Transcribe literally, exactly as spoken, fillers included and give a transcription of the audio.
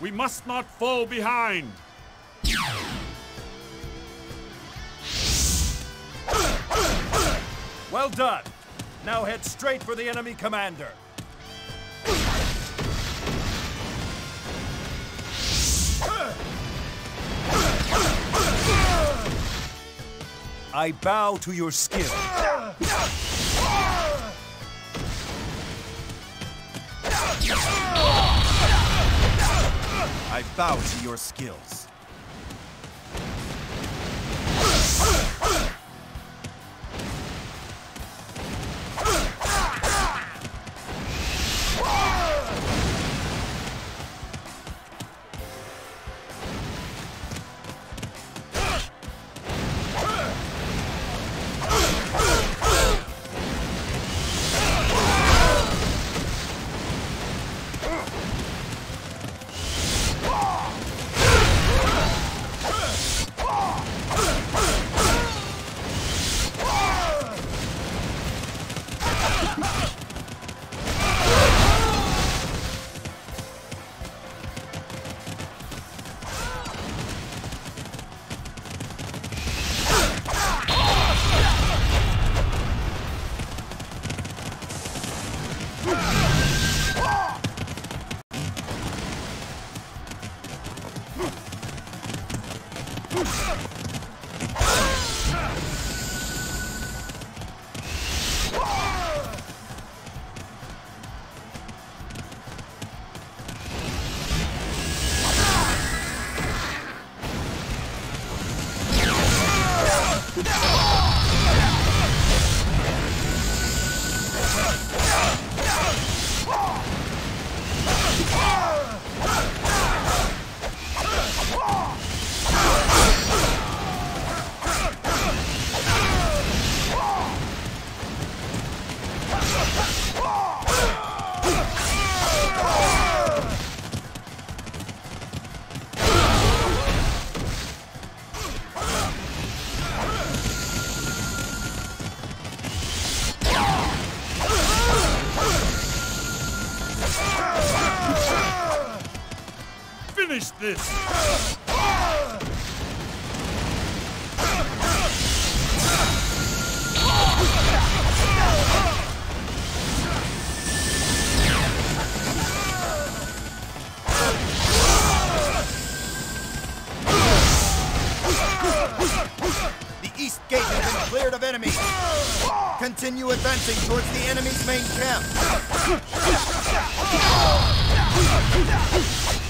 We must not fall behind. Well done. Now head straight for the enemy commander. I bow to your skill. I bow to your skills. Finish this! The east gate has been cleared of enemies. Continue advancing towards the enemy's main camp.